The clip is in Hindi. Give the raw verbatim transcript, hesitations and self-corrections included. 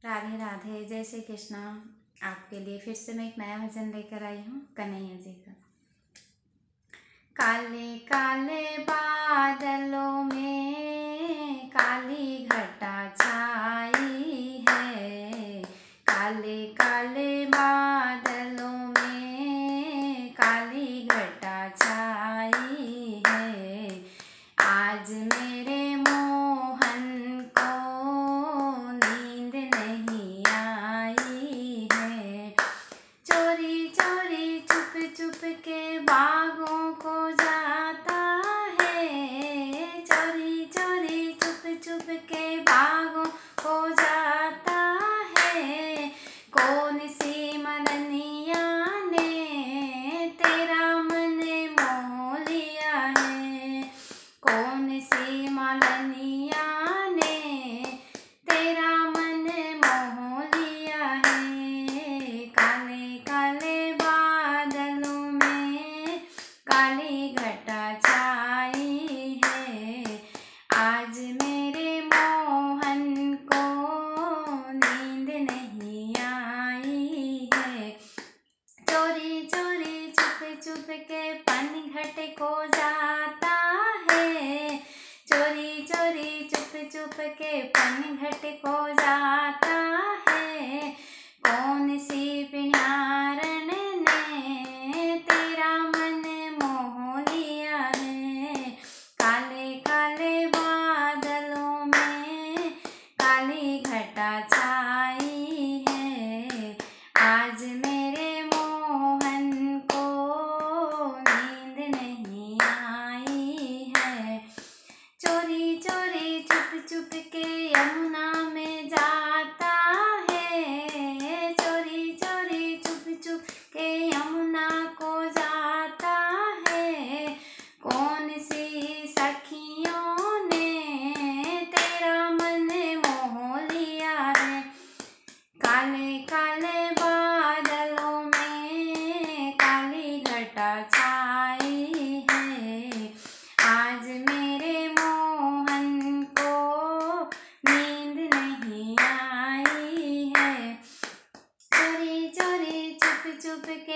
राधे राधे, जय श्री कृष्णा। आपके लिए फिर से मैं एक नया भजन लेकर आई हूँ कन्हैया जी का। काले काले बादलों में काली घटा छाई है, काले काले बादलों में काली घटा छाई है। आज मेरे मोहन को नींद नहीं आई है, चोरी चोरी चुप चुप के बागों को जाता है, चोरी चोरी चुप चुप के बागों को जाता है। कौन सी मदनिया ने तेरा मन मोह लिया है, कौन सी मदनिया ने तेरा मन मोह लिया है। काले काले बादलों में काली घटा छाई है, आज मेरे मोहन को नींद नहीं आई है। चोरी चोरी चुप चुप के पनघट को जाता है, चोरी चोरी चुप चुप के पनघट को जाता है। कौन सी पिण्यारन ने तेरा मन मोह लिया है, काले काले बादलों में काली घटा छाई है। आज मेरे मोहन को नींद नहीं आई है, चोरी चोरी चुप चुप के यमुना में जाता है, चोरी चोरी चुप चुप के यमुना को जाता है। कौन सी सखियों ने तेरा मन मोह लिया है, काले काले बादलों में काली घटा छाई है। आज मेरे मोहन को नींद नहीं आई है, चोरी चोरी चुप चुप के